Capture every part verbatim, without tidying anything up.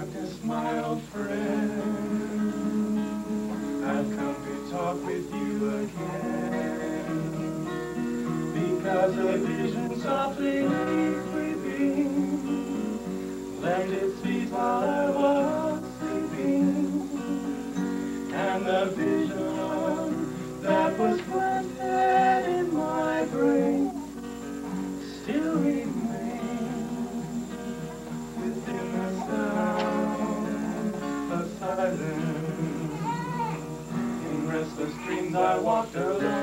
darkness, my old friend, I've come to talk with you again, because a vision softly creeping left its feet while I was sleeping, and the vision that was planted in my brain still remains within the sound of silence. In restless dreams I walked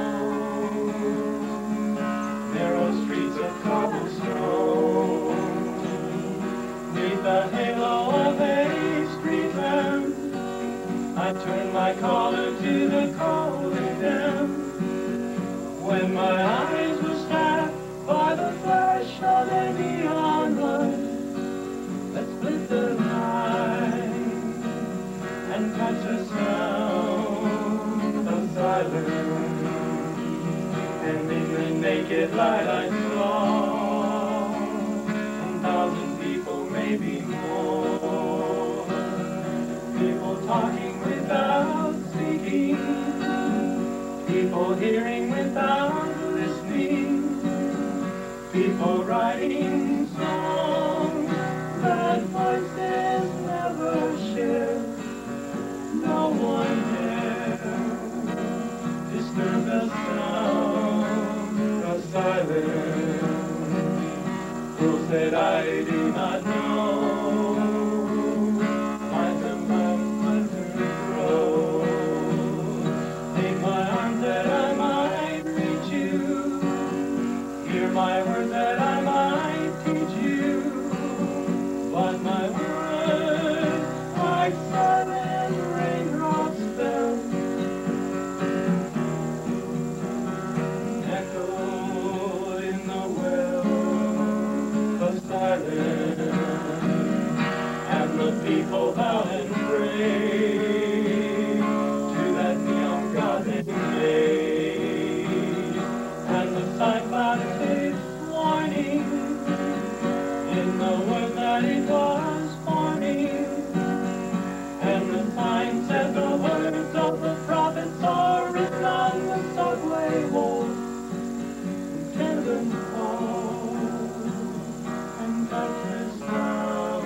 alone, narrow streets of cobblestone, neath the halo of a street lamp. I turned my collar to the cold and damp, when my eyes were stabbed by the flash of a neon light that split the night and touched the sound of silence. And in the naked light I saw ten thousand people, maybe more, people talking without speaking, people hearing without listening, people writing songs that voices never share. No one dare disturb the sound of silence. Fools that I do not know, my commandment to grow. Take my arms that I might reach you, hear my words that I might teach you, but my words like silent raindrops fell, echoed in the well of silence, and the people bowed and prayed to that neon god they made, and the sign clouded its warning in the word that it was forming, and the sign said the words of the prophets are written on the subway walls, tender and cold, and touch the sound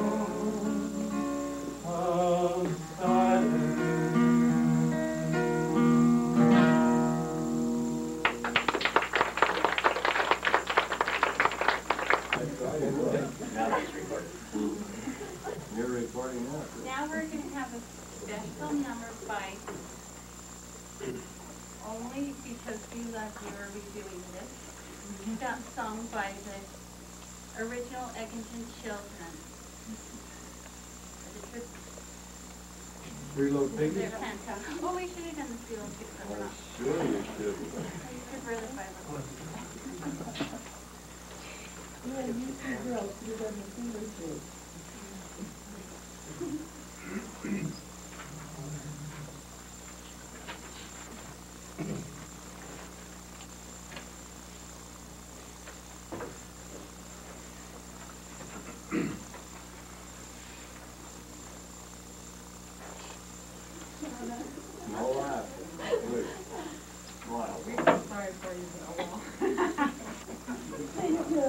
of silence. You're recording that. Now we're going to have a special number by only because we love you are we doing this. That song by the original Egginton Children. The trip, Three Little their Piggies? canto. Oh, we should have done the Three Little Piggies, but we're Oh, not. sure you should. You could really find them. Yeah, you two girls should have done the finger thing. No laugh. Good. Smile. Sorry for you, but oh Thank you.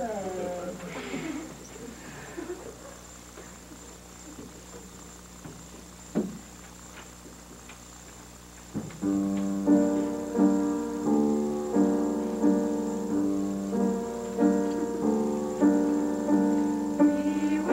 well.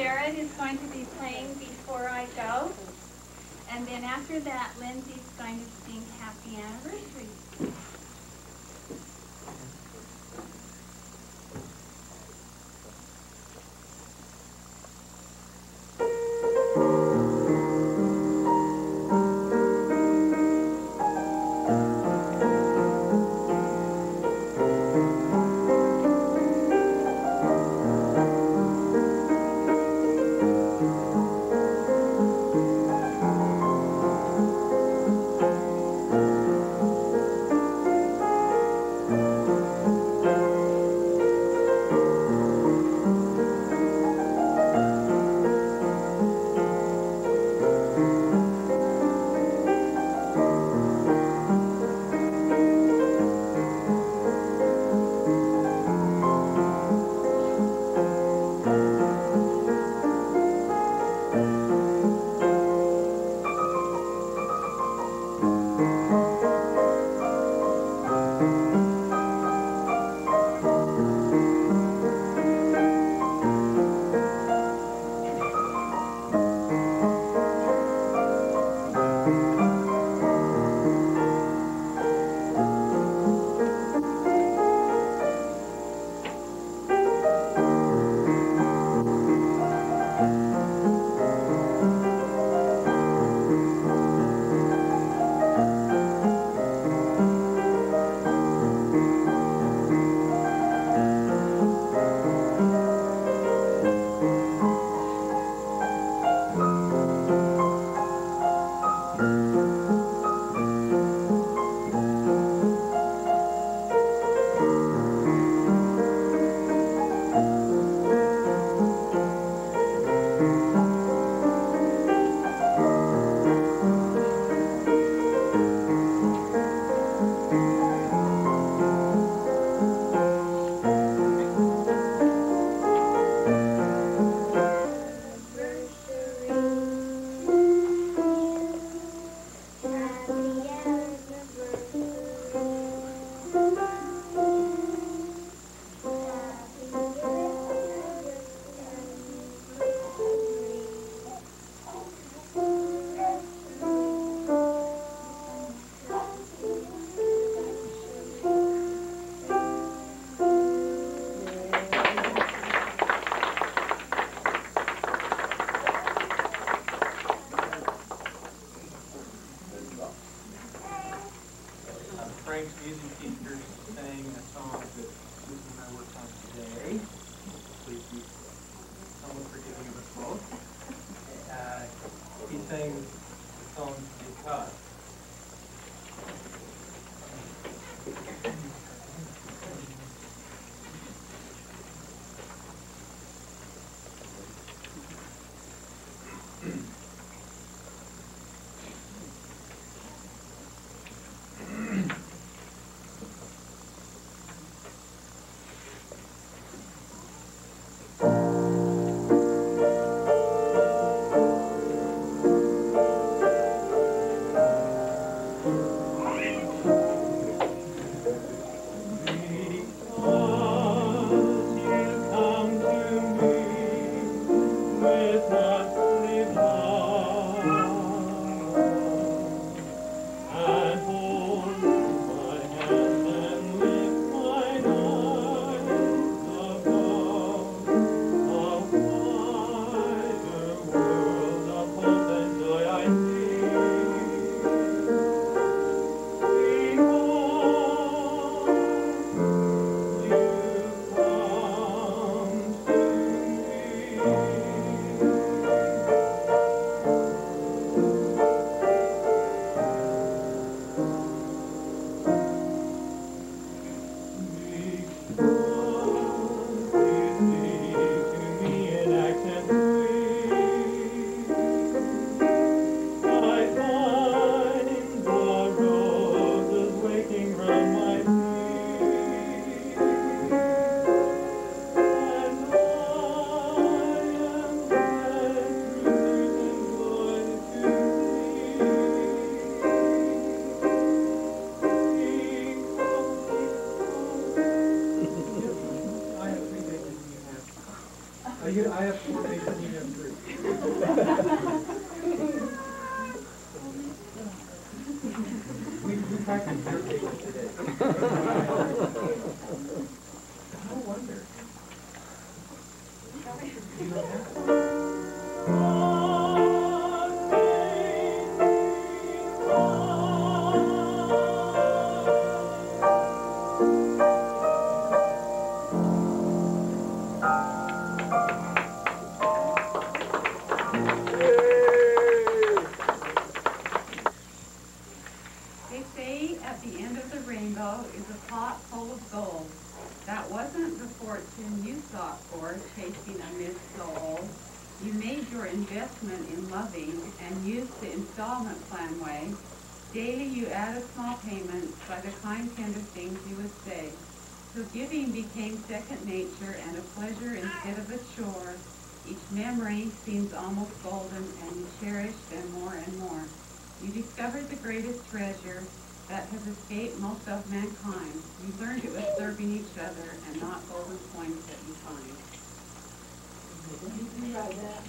Jared is going to be playing Before I Go. And then after that, Lindsay's going to sing Happy Anniversary. Frank's music teacher sang a song that Susan and I worked on today. Please be somewhat forgiving of us both. Uh, he sang the song Because. They shouldn't even have three. We, we practiced their patience today. No wonder. You know that? They say at the end of the rainbow is a pot full of gold. That wasn't the fortune you sought for, chasing amid soul. You made your investment in loving and used the installment plan way. Daily you added small payments by the kind tender things you would say. So giving became second nature and a pleasure instead of a chore. Each memory seems almost golden and you cherished them more and more. You discovered the greatest treasure that has escaped most of mankind. You learned it was serving each other and not golden coins that you find. You write that.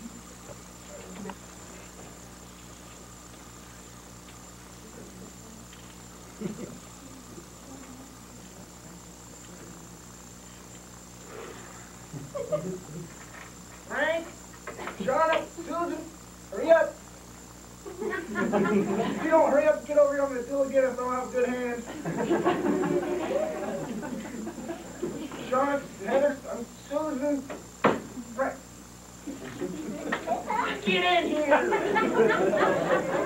Frank, Charlotte, Susan, hurry up. If you don't hurry up, get over here, I'm going to do it again if I don't have good hands. Charlotte, Heather, um, Susan, Frank. Get in here.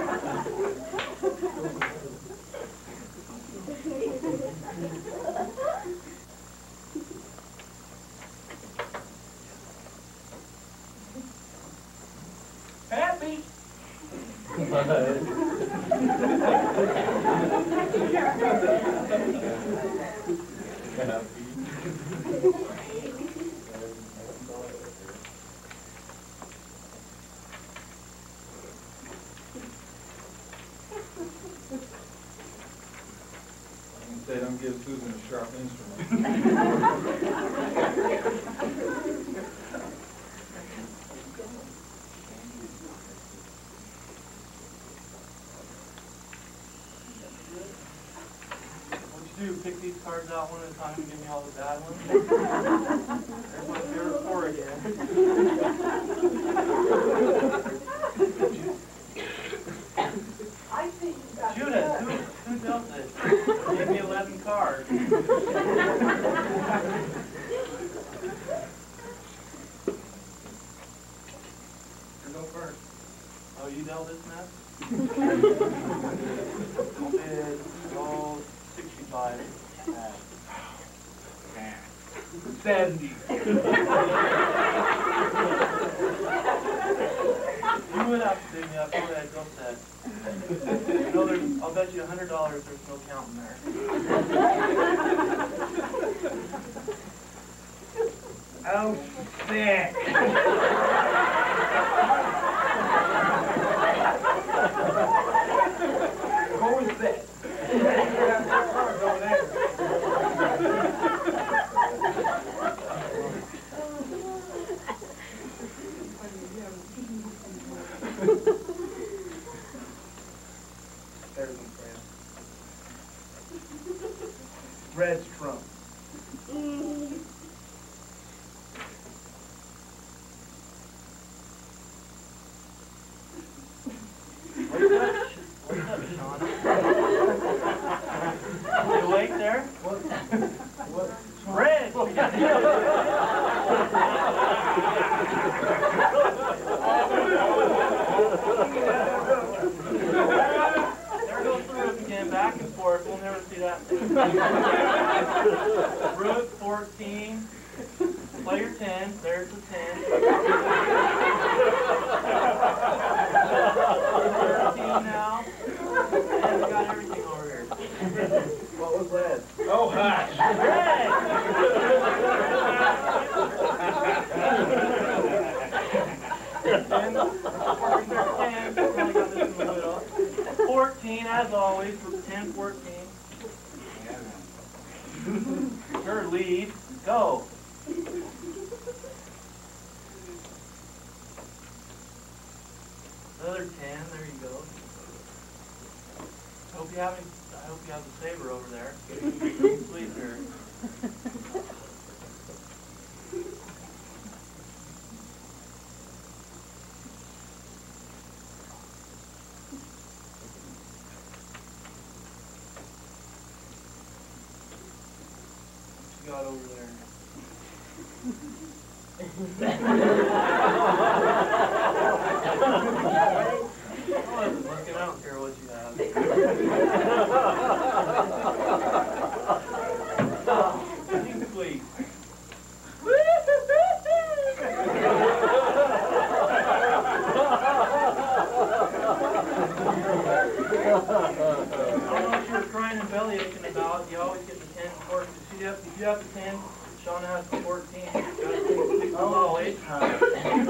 Happy. Say, don't give Susan a sharp instrument. What you do, pick these cards out one at a time and give me all the bad ones? There's my favorite four again. I think you got Judith, good. who, who dealt this? Give me eleven cards. You go first. Oh, you dealt this mess? I'll bid, roll sixty-five. Seventy. You would have to bid me up. Go ahead, go set. You know, there's, I'll bet you a hundred dollars there's no counting there. Oh, sick. Go and sit. Cards over there. There's one for you. Red's Trump. What's up, Sh- what's up, Sean? You awake there? What? What? Red! There goes the rook again, back and forth. We'll never see that. Rook, fourteen. Player ten. There's the ten. thirteen now. And we got everything over here. What was that? Oh, hush. ten, ten, only got this in the middle. fourteen, as always, with ten, fourteen. Your lead, go. another ten. There you go. I hope you have I hope you have the saber over there. Sleep here. What you got over there? I wasn't looking. I don't care what you have. You sleep. I don't know what you were crying and belly aching about. You always get the ten and fourteen. If you have, if you have the ten, Shauna has the fourteen. You gotta take six and all eight.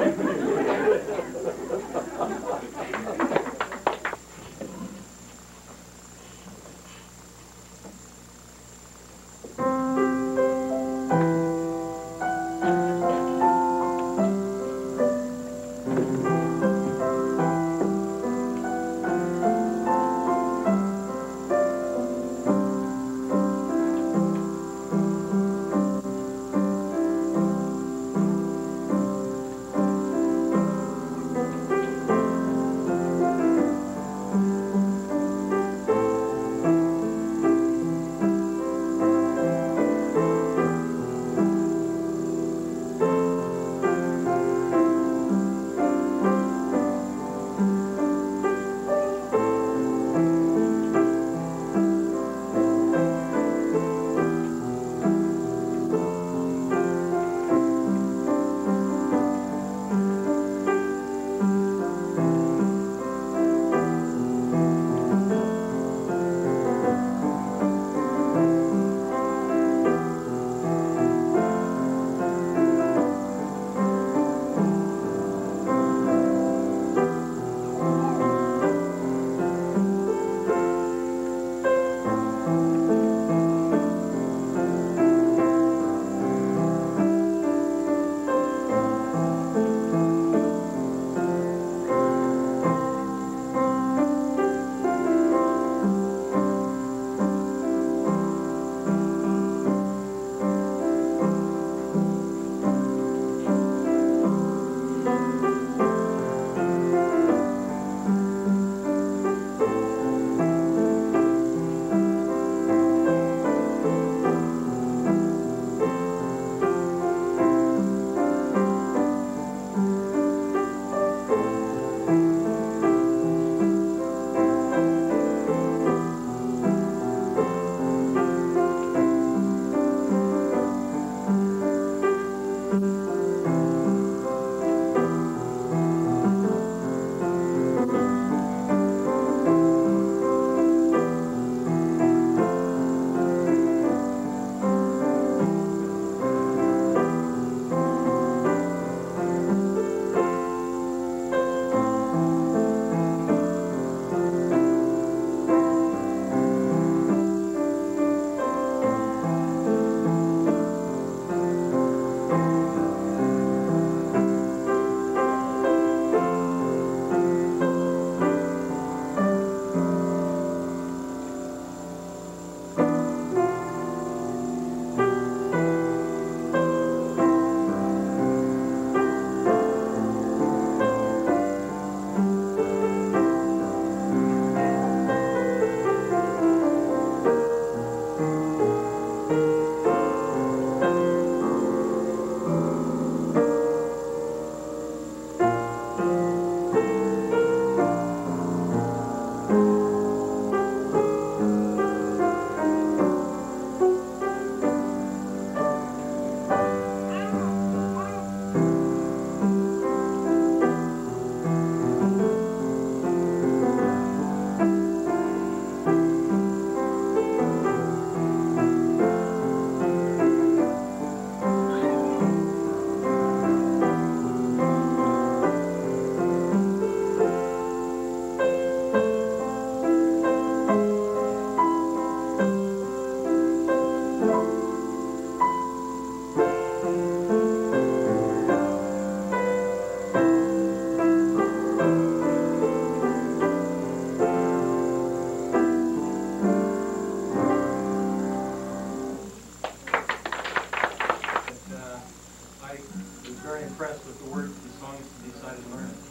and learn it.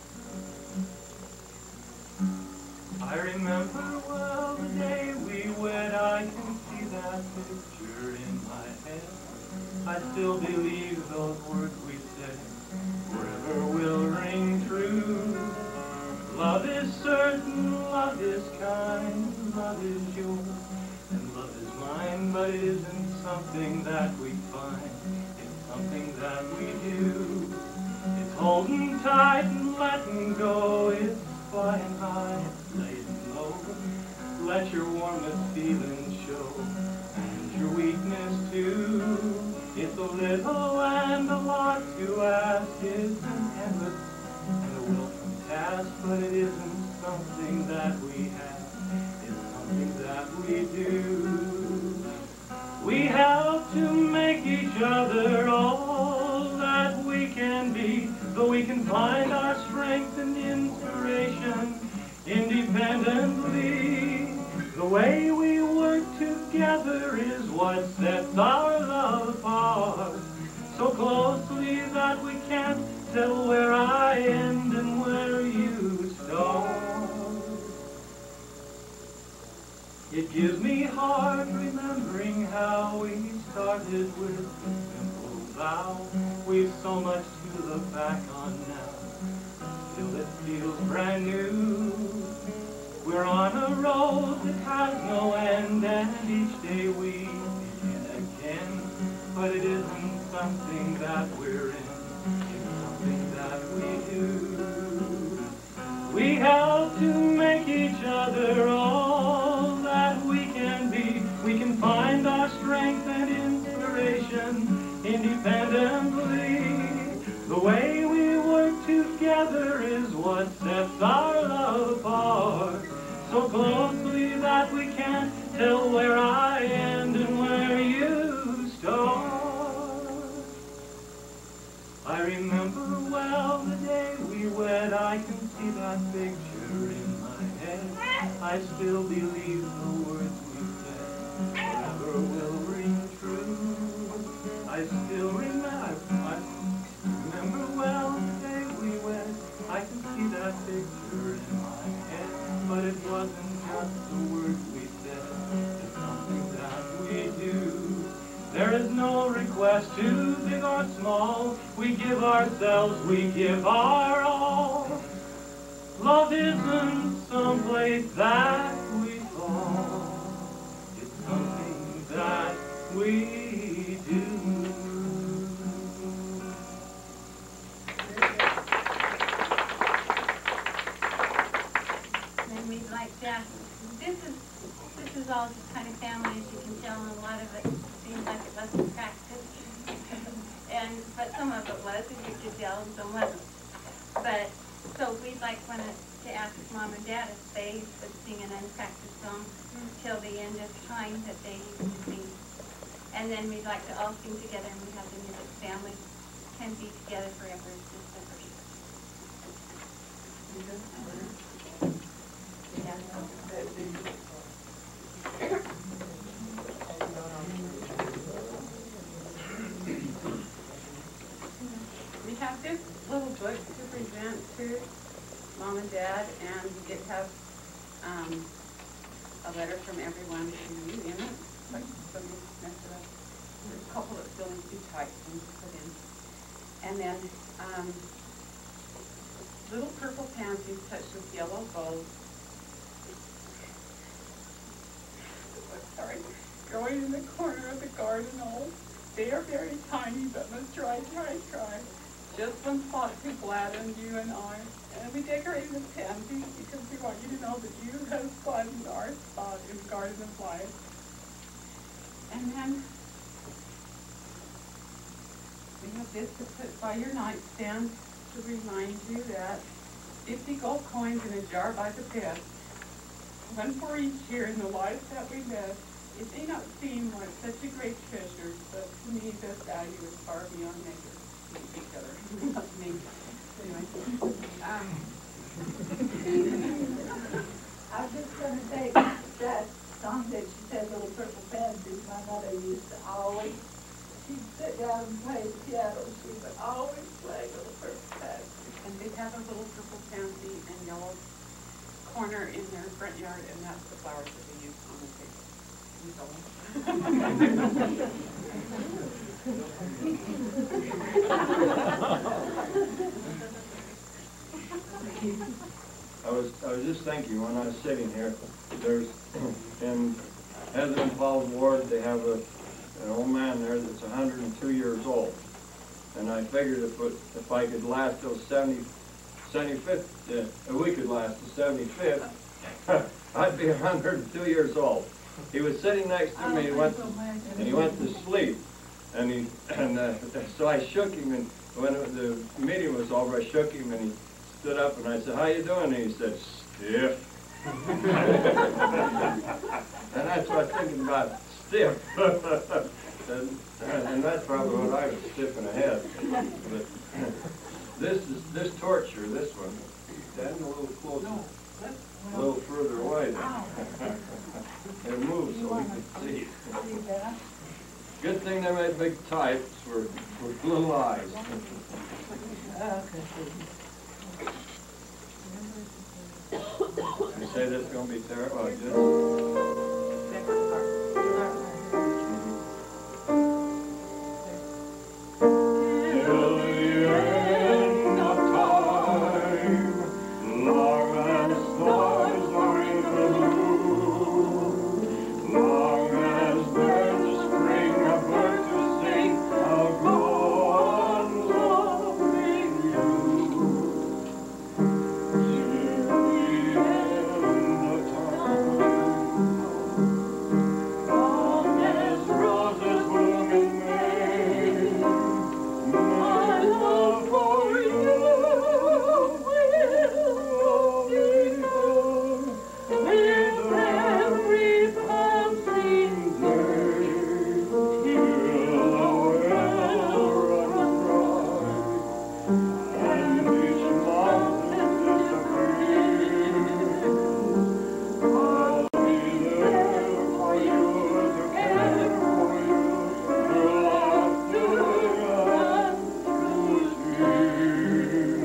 I remember well the day we wed, I can see that picture in my head. I still believe those words we said forever will ring true. Love is certain, love is kind, love is yours, and love is mine, but it isn't something that we find, it's something that we do. It's holding tight and letting go, it's flying high, it's laying low. Let your warmest feelings show, and your weakness too. It's a little and a lot to ask, it's an endless and a welcome task, but it isn't something that we have, it's something that we do. We have to make each other all that we can be, so we can find our strength and inspiration independently. The way we work together is what sets our love apart, so closely that we can't tell where I end and where you start. It gives me heart remembering how we started with a simple vow. We've so much to look back on now, still it feels brand new. We're on a road that has no end, and each day we begin again. But it isn't something that we're in, it's something that we do. We have to make each other all that we can be. We can find our strength and inspiration independently. The way we work together is what sets our love apart, so closely that we can't tell where I end and where you start. I remember well the day we wed, I can see that picture in my head. I still believe the words we said forever will ring true. I still remember, I remember well the day we wed, I can see that picture in my head. But it wasn't just the words we said, it's something that we do. There is no request too big or small, we give ourselves, we give our all. Love isn't someplace that we fall, it's something that we do. And we'd like to, this is, this is all just kind of family, as you can tell, and a lot of it seems like it wasn't practiced. And, but some of it was, as you could tell, and some wasn't. But, so we'd like one to ask Mom and Dad if they would sing an unpracticed song till the end of time that they used to sing. And then we'd like to all sing together, and we have the music family can be together forever. It's just the first. We have this little book to present to Mom and Dad, and we get to have um, a letter from everyone to you in it. Like somebody messed it up. There's a couple that still need to be typed and put in. And then um, little purple pansies touched with yellow gold. Sorry, growing in the corner of the garden knoll. They are very tiny, but must try, try, try. Just one spot to gladden you and I. And we decorate with pansies because we want you to know that you have fun in our spot in the Garden of Life. And then we have this to put by your nightstand to remind you that fifty gold coins in a jar by the bed, one for each year in the lives that we live. It may not seem like such a great treasure, but to me, this value is far beyond measure. Each other, not me. Anyway, um, I was just gonna say, that song that she said, Little Purple Pansies, my mother used to always, she'd sit down and play the piano, she would always play Little Purple Pansies. and this have a little purple pansy and yellow corner in their front yard, and that's the flowers that we use on the table. We sell them. I was, I was just thinking when I was sitting here, there's, in Heather and Paul's ward, they have a, an old man there that's a hundred and two years old. And I figured if, it, if I could last till seventy, seventy-fifth, uh, if we could last to seventy-fifth, I'd be a hundred and two years old. He was sitting next to me, he went to, and he went to sleep. And he, and uh, so I shook him, and when the meeting was over, I shook him, and he stood up, and I said, "How you doing?" And he said, "Stiff." And that's what I'm thinking about, stiff. and, and that's probably what I was stiff in the head. But this is this torture, this one. Stand a little closer, a little further away. It moves so we can see. Good thing they made big types for, for little eyes. You say that's going to be terrible? Like this? Till the end of time, long as stars are in the moon, long as birds of spring are bird to sing, I'll go on loving you. Till the end of time, long as roses bloom in May, my love for you will be there with every passing day, till the well runs dry and each mountain disappears. I'll be there for you to care for you through laughter and through tears.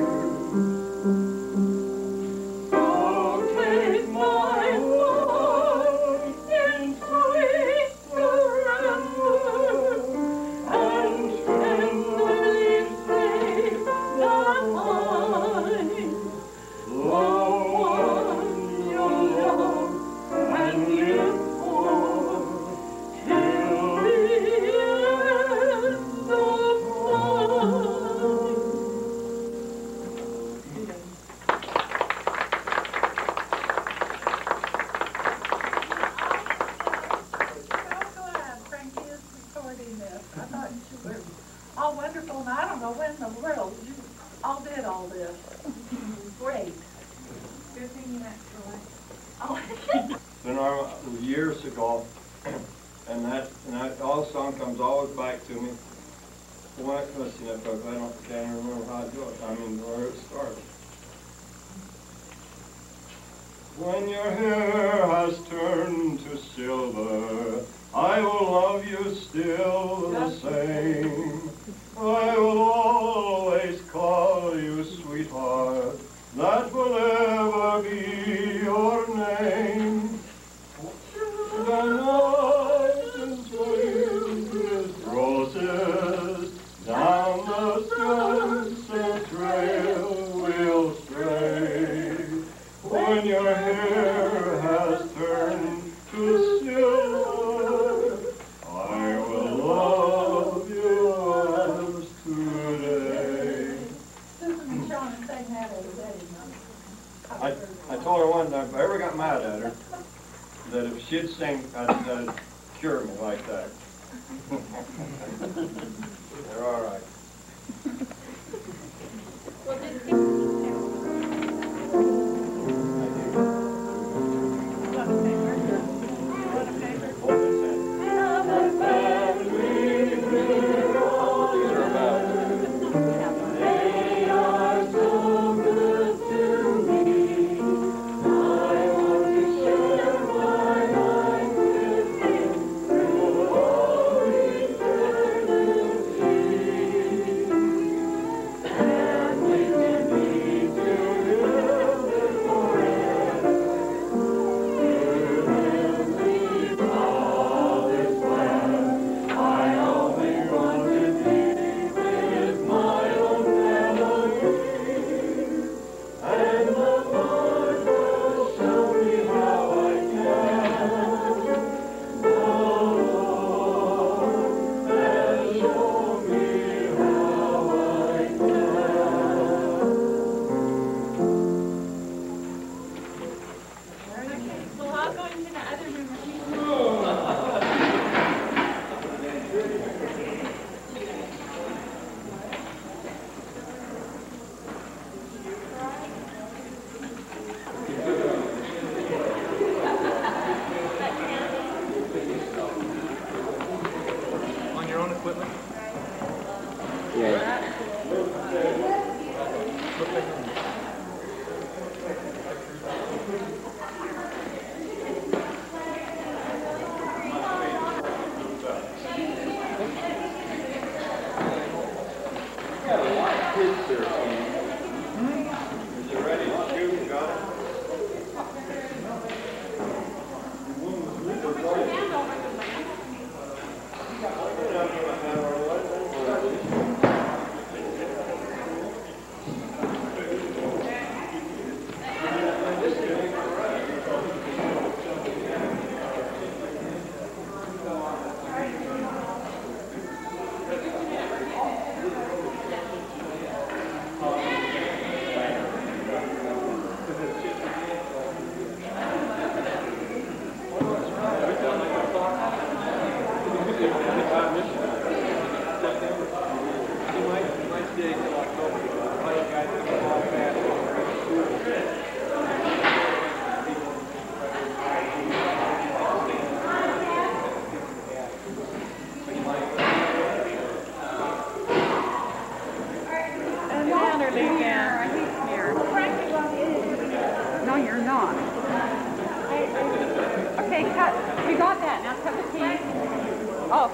So take my heart in sweet surrender and tenderly say that I, the one you love and live for, till the end of time. So glad Frankie is recording this. I thought you were all wonderful, and I don't know when in the world you all did all this. Great. Good thing you went through it. Oh, Been our, years ago, and that, and that all song comes always back to me. Well, let's see if I, I don't, can't remember how to do it. I mean, where it started. When your hair has turned to silver, I will love you still the same. I will always call you sweetheart. That will ever be your name. The night is filled with roses, down the sunset trail we'll stray. When your hair has turned to silver, I will love you as today. Susan and Sean sang that every day. I, I told her one time, if I ever got mad at her, that if she'd sing, I'd, that'd cure me like that. They're all right. Well, just keep-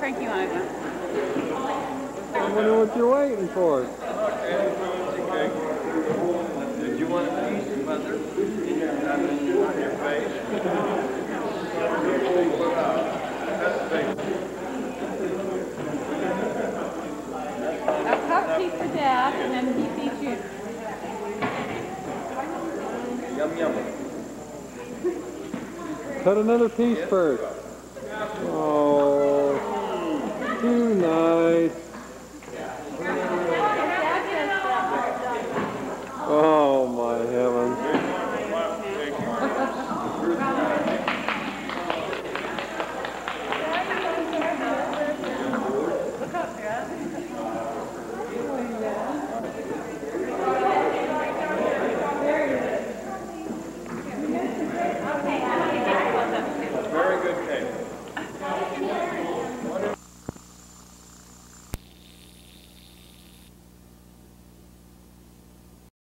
Frankie wanted one. I wonder what you're waiting for. Did you want a piece, Mother? On your face? A cupcake for Dad, and then he feeds you. Yum, yum. Cut another piece first. Oh, too nice.